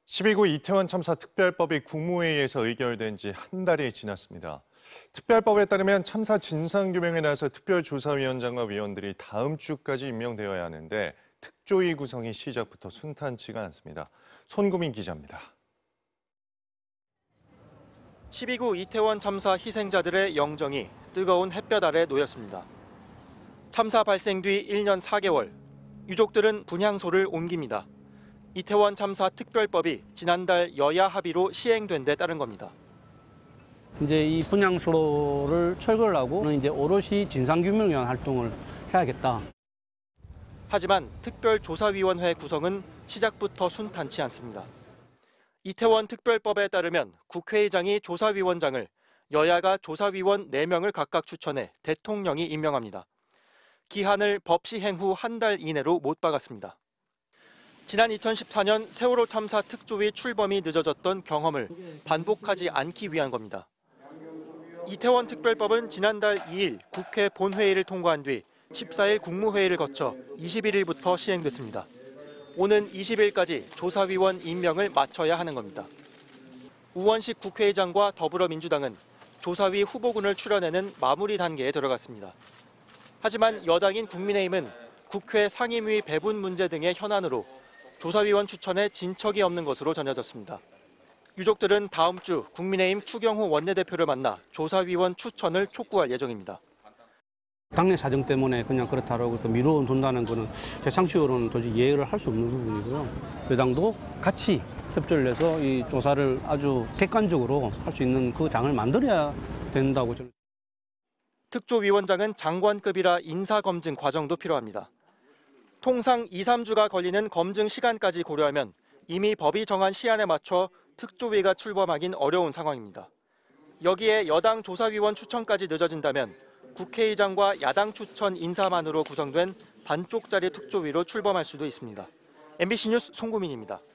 12구 이태원 참사 특별법이 국무회의에서 의결된 지 한 달이 지났습니다. 특별법에 따르면 참사 진상규명에 나서 특별조사위원장과 위원들이 다음 주까지 임명되어야 하는데 특조위 구성이 시작부터 순탄치가 않습니다. 손구민 기자입니다. 12구 이태원 참사 희생자들의 영정이 뜨거운 햇볕 아래 놓였습니다. 참사 발생 뒤 1년 4개월, 유족들은 분향소를 옮깁니다. 이태원 참사 특별법이 지난달 여야 합의로 시행된 데 따른 겁니다. 이제 이 분향소를 철거를 하고 이제 오롯이 진상규명위원 활동을 해야겠다. 하지만 특별조사위원회 구성은 시작부터 순탄치 않습니다. 이태원 특별법에 따르면 국회의장이 조사위원장을, 여야가 조사위원 4명을 각각 추천해 대통령이 임명합니다. 기한을 법 시행 후 한 달 이내로 못 박았습니다. 지난 2014년 세월호 참사 특조위 출범이 늦어졌던 경험을 반복하지 않기 위한 겁니다. 이태원 특별법은 지난달 2일 국회 본회의를 통과한 뒤 14일 국무회의를 거쳐 21일부터 시행됐습니다. 오는 20일까지 조사위원 임명을 마쳐야 하는 겁니다. 우원식 국회의장과 더불어민주당은 조사위 후보군을 추려내는 마무리 단계에 들어갔습니다. 하지만 여당인 국민의힘은 국회 상임위 배분 문제 등의 현안으로 조사위원 추천에 진척이 없는 것으로 전해졌습니다. 유족들은 다음 주 국민의힘 추경호 원내대표를 만나 조사위원 추천을 촉구할 예정입니다. 당내 사정 때문에 그냥 그렇다라고 미루어 둔다는 것은 제 상식으로는 도저히 이해를 할 수 없는 부분이고요. 여당도 같이 협조를 해서 이 조사를 아주 객관적으로 할 수 있는 그 장을 만들어야 된다고 저는. 특조위원장은 장관급이라 인사검증 과정도 필요합니다. 통상 2, 3주가 걸리는 검증 시간까지 고려하면 이미 법이 정한 시한에 맞춰 특조위가 출범하긴 어려운 상황입니다. 여기에 여당 조사위원 추천까지 늦어진다면 국회의장과 야당 추천 인사만으로 구성된 반쪽짜리 특조위로 출범할 수도 있습니다. MBC 뉴스 송구민입니다.